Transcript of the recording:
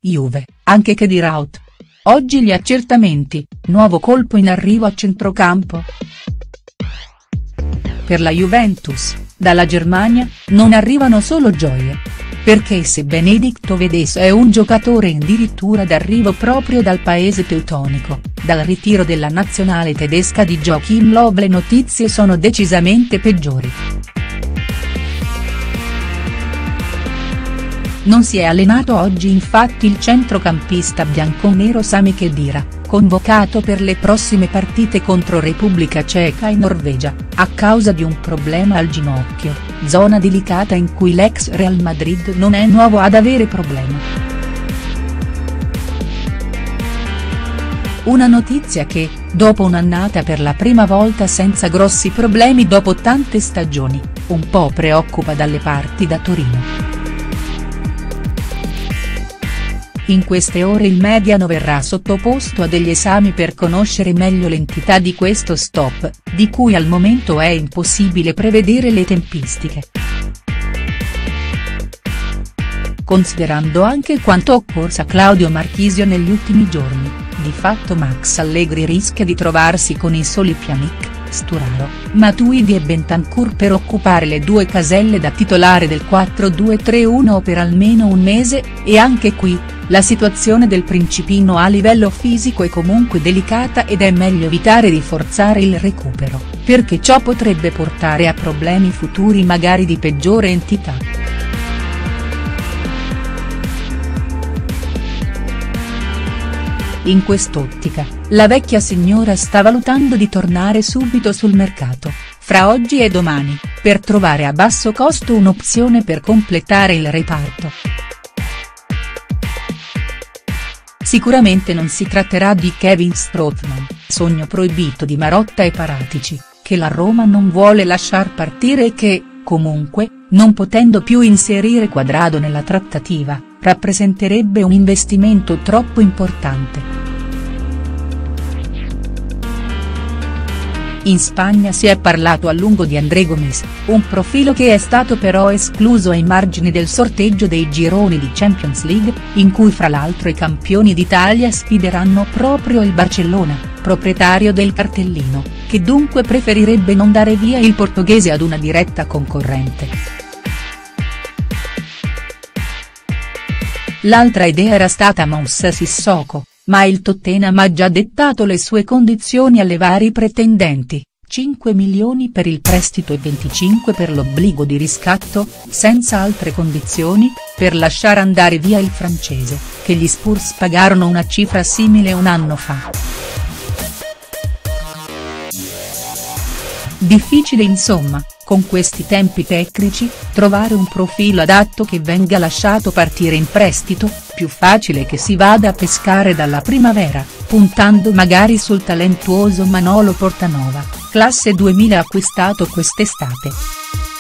Juve, anche Khedira out. Oggi gli accertamenti, nuovo colpo in arrivo a centrocampo. Per la Juventus, dalla Germania, non arrivano solo gioie. Perché se Benedicto Vedes è un giocatore addirittura d'arrivo proprio dal paese teutonico, dal ritiro della nazionale tedesca di Joachim Löw le notizie sono decisamente peggiori. Non si è allenato oggi infatti il centrocampista bianconero Sami Khedira, convocato per le prossime partite contro Repubblica Ceca e Norvegia, a causa di un problema al ginocchio, zona delicata in cui l'ex Real Madrid non è nuovo ad avere problemi. Una notizia che, dopo un'annata per la prima volta senza grossi problemi dopo tante stagioni, un po' preoccupa dalle parti da Torino. In queste ore il mediano verrà sottoposto a degli esami per conoscere meglio l'entità di questo stop, di cui al momento è impossibile prevedere le tempistiche. Considerando anche quanto occorsa a Claudio Marchisio negli ultimi giorni, di fatto Max Allegri rischia di trovarsi con i soli Pjanic, Sturaro, Matuidi e Bentancur per occupare le due caselle da titolare del 4-2-3-1 per almeno un mese, e anche qui, la situazione del principino a livello fisico è comunque delicata ed è meglio evitare di forzare il recupero, perché ciò potrebbe portare a problemi futuri magari di peggiore entità. In quest'ottica, la vecchia signora sta valutando di tornare subito sul mercato, fra oggi e domani, per trovare a basso costo un'opzione per completare il reparto. Sicuramente non si tratterà di Kevin Strootman, sogno proibito di Marotta e Paratici, che la Roma non vuole lasciar partire e che, comunque, non potendo più inserire Cuadrado nella trattativa, rappresenterebbe un investimento troppo importante. In Spagna si è parlato a lungo di André Gomes, un profilo che è stato però escluso ai margini del sorteggio dei gironi di Champions League, in cui fra l'altro i campioni d'Italia sfideranno proprio il Barcellona, proprietario del cartellino, che dunque preferirebbe non dare via il portoghese ad una diretta concorrente. L'altra idea era stata Moussa Sissoko, ma il Tottenham ha già dettato le sue condizioni alle vari pretendenti, 5 milioni per il prestito e 25 per l'obbligo di riscatto, senza altre condizioni, per lasciare andare via il francese, che gli Spurs pagarono una cifra simile un anno fa. Difficile insomma, con questi tempi tecnici, trovare un profilo adatto che venga lasciato partire in prestito, più facile che si vada a pescare dalla primavera, puntando magari sul talentuoso Manolo Portanova, classe 2000 acquistato quest'estate.